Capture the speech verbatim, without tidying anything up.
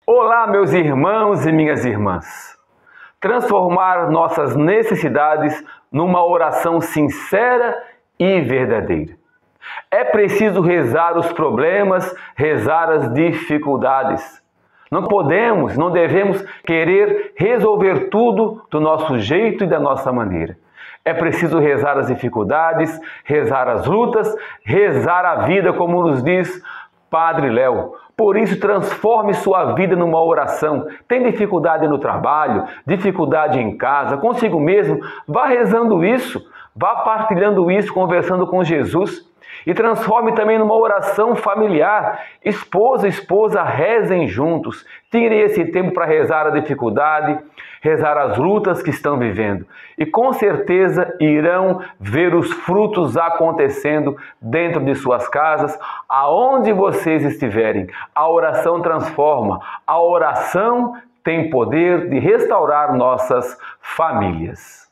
Olá, meus irmãos e minhas irmãs. Transformar nossas necessidades numa oração sincera e verdadeira. É preciso rezar os problemas, rezar as dificuldades. Não podemos, não devemos querer resolver tudo do nosso jeito e da nossa maneira. É preciso rezar as dificuldades, rezar as lutas, rezar a vida, como nos diz Padre Léo. Por isso, transforme sua vida numa oração. Tem dificuldade no trabalho, dificuldade em casa, consigo mesmo? Vá rezando isso, vá partilhando isso, conversando com Jesus. E transforme também numa oração familiar. Esposa, esposa, rezem juntos. Tirem esse tempo para rezar a dificuldade, rezar as lutas que estão vivendo. E com certeza irão ver os frutos acontecendo dentro de suas casas, aonde vocês estiverem. A oração transforma. A oração tem poder de restaurar nossas famílias.